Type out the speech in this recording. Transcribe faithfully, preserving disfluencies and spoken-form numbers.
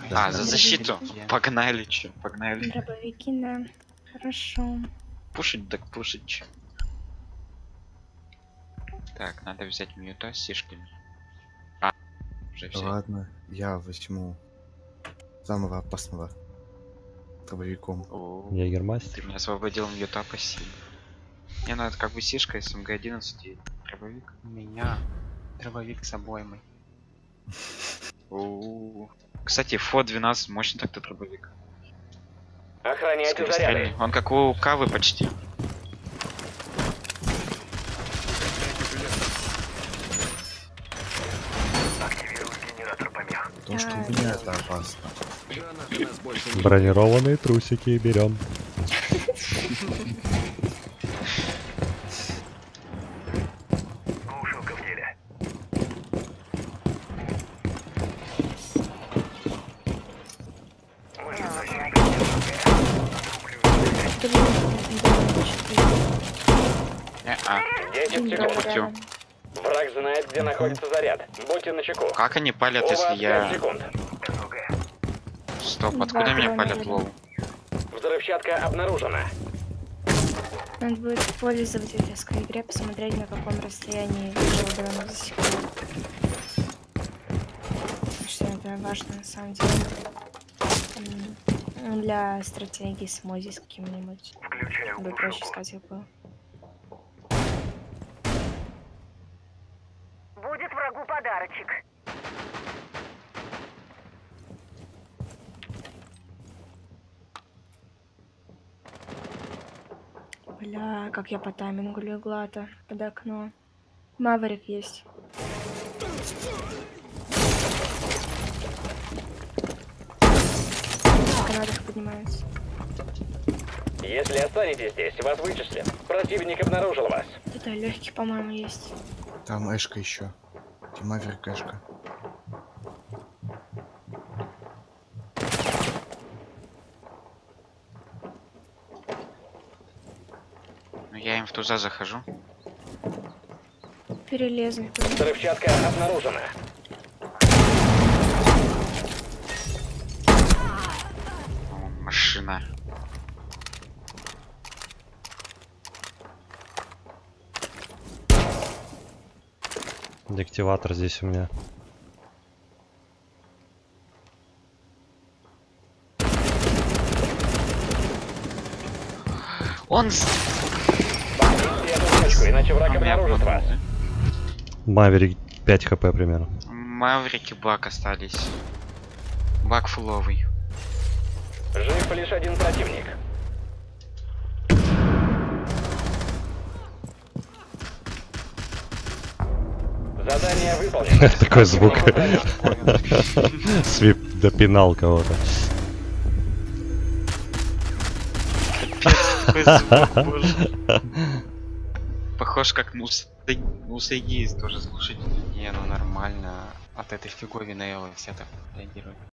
Да. А, за защиту. Погнали, чё, погнали. Дробовики, да. Хорошо. Пушить, так пушить. чё. Так, надо взять мьюта с сишками. А, уже все. Ладно, я возьму самого опасного дробовиком. Ягермастер. Ты меня освободил мьюта, спасибо. Мне надо как бы сишка, СМГ одиннадцать и дробовик. У меня дробовик с обоймой. У-у-у. Кстати, Фо двенадцать мощный так-то дробовик. Охраняйте заряды. Скорострельный. Он как у Кавы почти. Потому что у меня это опасно. Бронированные трусики берем. Глушилка в деле. Не-а. Десять Блин, секунд. Путем. рядом. Враг знает, где находится заряд. Будьте начеку. Как они палят, У если вас пять я... секунд. Стоп, Два откуда меня дрона палят рядом. лоу? Взрывчатка обнаружена. Надо будет пользовать в резкой игре, посмотреть, на каком расстоянии его дрона засекают. Потому что это важно на самом деле. М, Для стратегии с мози с каким-нибудь. Включаю Чтобы проще искать их было. Будет врагу подарочек. Бля, как я по таймингу легла-то под окно. Маврик есть. В канатах поднимается. Если останетесь здесь, вас вычислят. Противник обнаружил вас. Это легкий, по-моему, есть. Там Эшка еще. Тимаверик Эшка. Ну я им в туза захожу. Перелезу. Взрывчатка обнаружена. О, машина. Деактиватор здесь у меня. Он... с- Эту точку, иначе враг А меня обнаружит вас. обманули. Маверик пять хп примерно. Маврики бак остались. Бак фуловый. Жив лишь один противник. Задание выполнено. Такой звук. Максимум Свип допинал кого-то. Похож как Мусайги тоже слушать. Не, ну нормально. От этой фиговины Эллы все так реагируют.